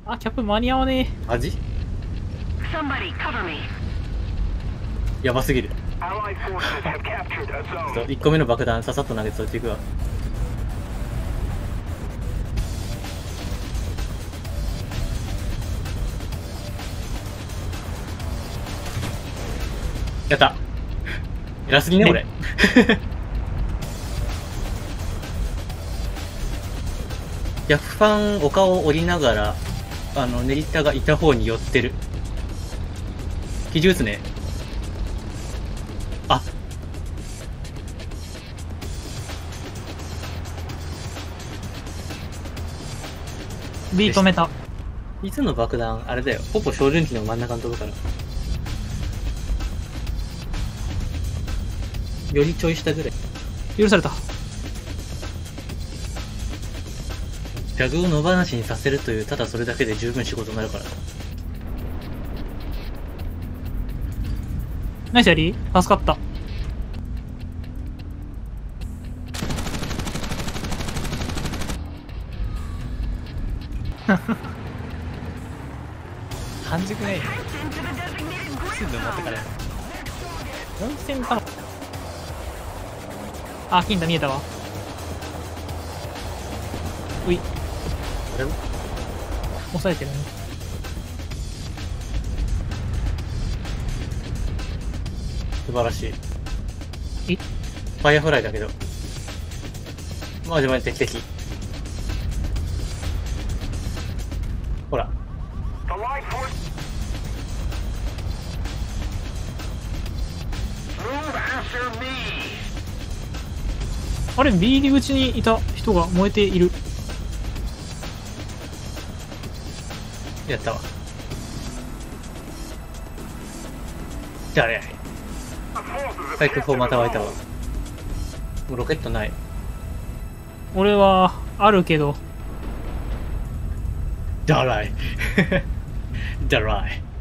あ、キャップ間に合わねマジ Somebody cover me. やばすぎる。 Allied forces have captured a ちょ zone. っと1個目の爆弾ささっと投げてそっち行くわ。やった。偉すぎね、俺。逆ファン丘を降りながら、ネリタがいた方に寄ってる。記事打つね。あ、 え。B 止めた。 いつの爆弾あれだよ。ほぼ照準器の真ん中のとこから。よりちょい下ぐらい。 許された。 ラグを野放しにさせるという、ただそれだけで十分仕事になるから。 ナイスやり助かった。半熟ないね。すぐ持ってかれる。温泉かも。あ、金太見えたわ。うい。 あれ押さえてるね。 素晴らしい。 え、 ファイアフライだけど。マジマジ敵。ほら。 Allied forces. Move after me. あれ、B 入り口にいた人が燃えている。 やったわ。じゃああれ。回復砲また湧いたわ。もうロケットない。 俺は、あるけど。 だらい。だらい。